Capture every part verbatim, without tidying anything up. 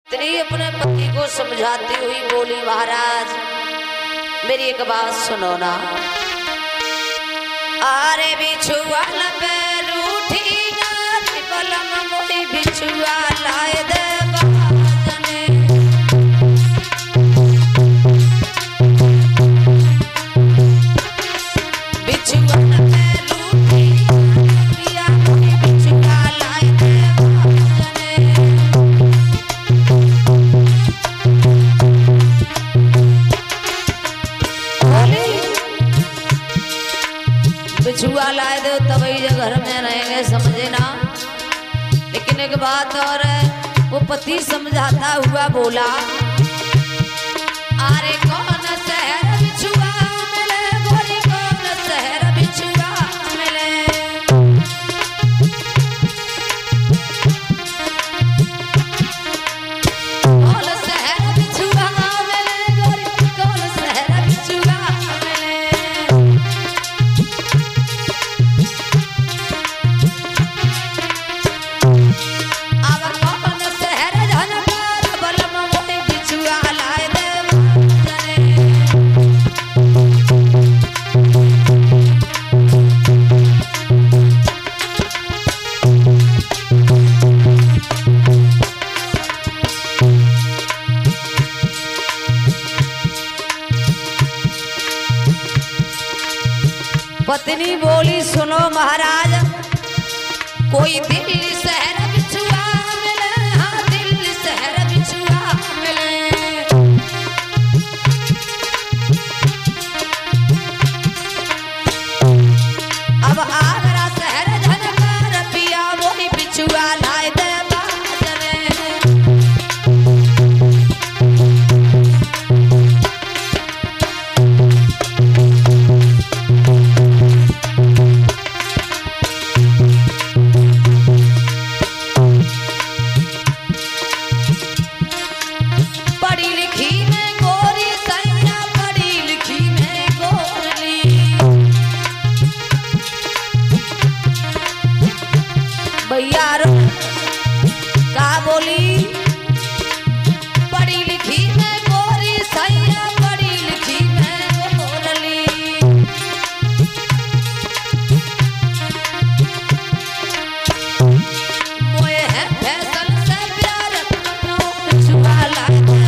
इतनी अपने पति को समझाती हुई बोली, महाराज मेरी एक बात सुनो ना। अरे बिछुआ न रूठी नारी बलम मोई बिछुआ लाए दे बाजने। बिछुआ न रूठी नारी मोई बिछुआ लाए दे बिछुआ लाए दो तभी जो घर में रहेंगे, समझे ना। लेकिन एक बात और है, वो पति समझाता हुआ बोला, अरे कौन शहर बिछुआ मिले गोरी, कौन शहर बिछुआ मिले। कौन शहर बिछुआ मिले गोरी, कौन शहर बिछुआ मिले। पत्नी बोली, सुनो महाराज, कोई दिल्ली शहर बिछुआ मिले, हाँ दिल्ली शहर बिछुआ मिले। अब आगरा शहर झनकार पिया वही बिछुआ लाए दे बाजने। भैया का बोली, पढ़ी लिखी में गोरी सैया, पढ़ी लिखी में गोरली। मोए है फैसल से प्यार बिछुआ लाए दे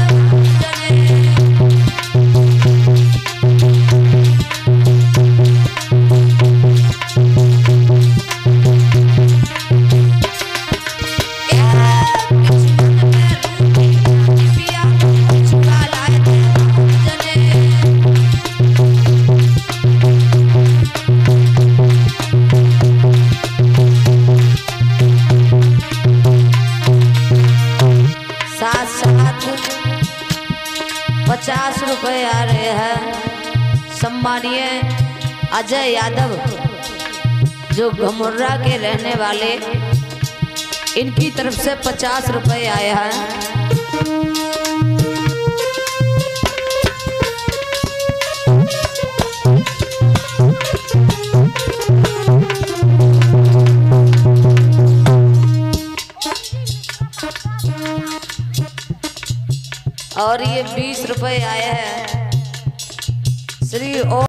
पचास रुपए आ रहे हैं सम्मानीय अजय यादव, जो घमुर्रा के रहने वाले, इनकी तरफ से पचास रुपए आए हैं। और ये बीस रुपए आए हैं श्री ओ